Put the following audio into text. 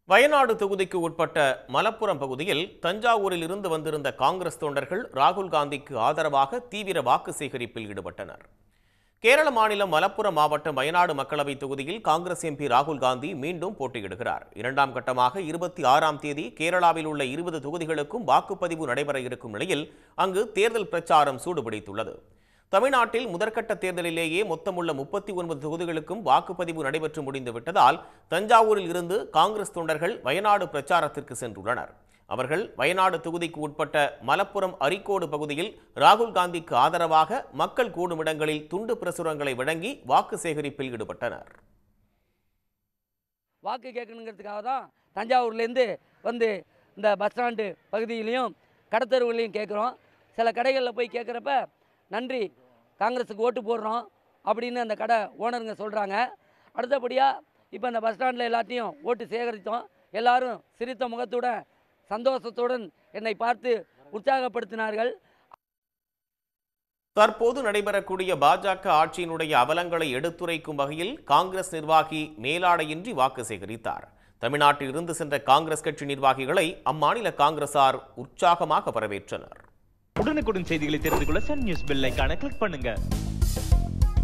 வயநாடு தொகுதிக்கு உட்பட்ட மலப்புரம் பகுதியில் தஞ்சாவூரில் இருந்து வந்திருந்த காங்கிரஸ் தொண்டர்கள் ராகுல் காந்திக்கு ஆதரவாக தீவிர வாக்கு சேகரிப்பில் ஈடுபட்டனர். கேரள மாநிலம் மலப்புரம் மாவட்டம் வயநாடு மக்களவை தொகுதியில் காங்கிரஸ் எம்பி ராகுல் காந்தி மீண்டும் போட்டியிடுகிறார். இரண்டாம் கட்டமாக 26ஆம் தேதி கேரளாவில் உள்ள 20 தொகுதிகளுக்கும் வாக்குப்பதிவு நடைபெற இருக்கும் நிலையில் அங்கு தேர்தல் பிரச்சாரம் சூடுபிடித்துள்ளது. தமிழ்நாட்டில் முதற்கட்ட தேர்தலிலேயே மொத்தமுள்ள 39 தொகுதிகளுக்கும் வாக்குப்பதிவு நடைபெற்று முடிந்துவிட்டதால் தஞ்சாவூரில் இருந்து காங்கிரஸ் தொண்டர்கள் வயநாடு பிரச்சாரத்திற்கு சென்றுள்ளனர். அவர்கள் வயநாடு தொகுதிக்கு உட்பட்ட மலப்புரம் அரிக்கோடு பகுதியில் ராகுல் காந்திக்கு ஆதரவாக மக்கள் கூடும் இடங்களில் துண்டு பிரசுரங்களை வழங்கி வாக்கு சேகரிப்பில் ஈடுபட்டனர். வாக்கு கேட்கணுங்கிறதுக்காக தான் தஞ்சாவூர்லேருந்து வந்து இந்த பஸ் ஸ்டாண்டு பகுதியிலையும் கடத்தருவிலையும் கேட்குறோம். சில கடைகளில் போய் கேட்குறப்ப நன்றி காங்கிரஸுக்கு ஓட்டு போடுறோம் அப்படின்னு அந்த கடை ஓனருங்க சொல்கிறாங்க. அடுத்தபடியாக இப்போ அந்த பஸ் ஸ்டாண்டில் எல்லாத்தையும் ஓட்டு சேகரித்தோம். எல்லாரும் சிரித்த முகத்துடன் சந்தோஷத்துடன் என்னை பார்த்து உற்சாகப்படுத்தினார்கள். தற்போது நடைபெறக்கூடிய பாஜக ஆட்சியினுடைய அவலங்களை எடுத்துரைக்கும் வகையில் காங்கிரஸ் நிர்வாகி மேலாடையின்றி வாக்கு சேகரித்தார். தமிழ்நாட்டில் இருந்து சென்ற காங்கிரஸ் கட்சி நிர்வாகிகளை அம்மாநில காங்கிரசார் உற்சாகமாக வரவேற்றனர். உடனுக்குடன் செய்திகளை தெரிந்து கொள்ள சன் நியூஸ் பெல் ஐகானை கிளிக் பண்ணுங்க.